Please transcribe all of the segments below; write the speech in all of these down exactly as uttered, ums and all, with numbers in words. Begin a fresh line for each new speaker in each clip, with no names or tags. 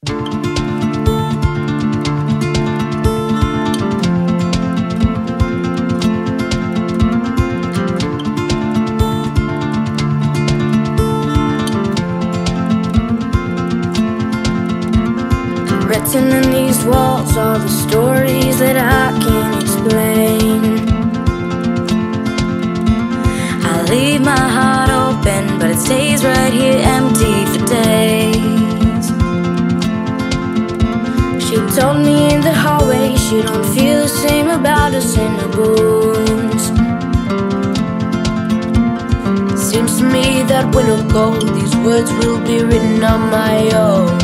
Written in these walls are the stories that I can't explain. I leave my heart open, but it stays right here empty for days. She told me in the hallway she don't feel the same about us in her bones. Seems to me that when I go, these words will be written on my own.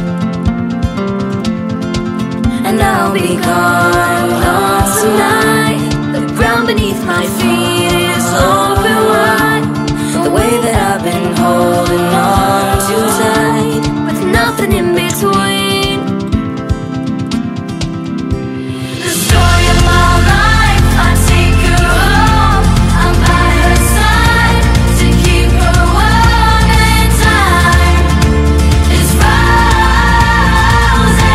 And I'll be gone, gone tonight. The ground beneath my feet is open wide. The way that I've been holding on too tight, with nothing in between. The story of my life, I take her home. I'm by her side to keep her warm in time. It's frozen.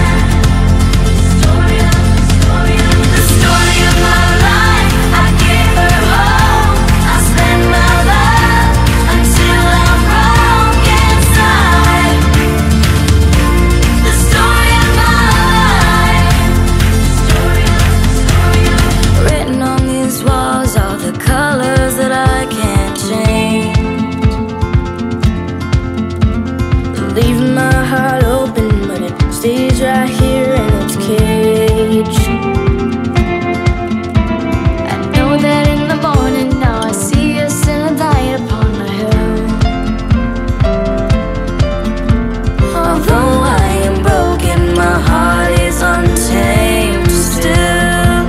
Leaving my heart open, but it stays right here in its cage. I know that in the morning now I see us in the light upon the hill. Although I am broken, my heart is untamed still.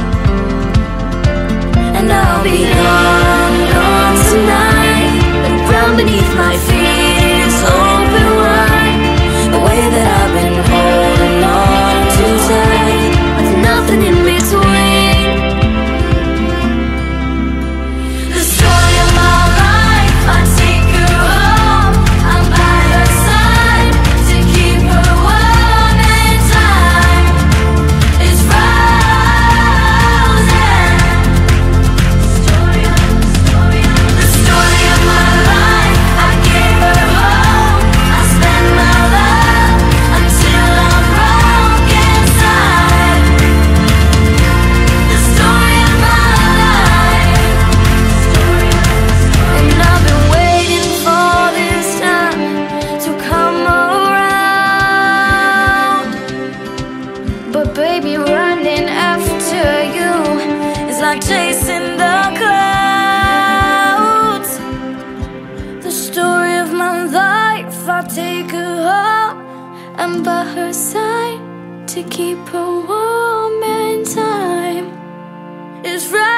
And I'll be gone, gone tonight. The ground beneath my feet is open wide. The way that I've been holding on too tight, with nothing in between. The story of my life, I take her home. I'm by her side to keep her warm in time. It's frozen. The story of my life, I gave her home. I spent my love until I'm broke inside. The story of my life. And I've been waiting for this time to come around. But baby, running after you is like chasing the clouds. The story of my life, I take her home. I'm by her side to keep her warm in time. It's right.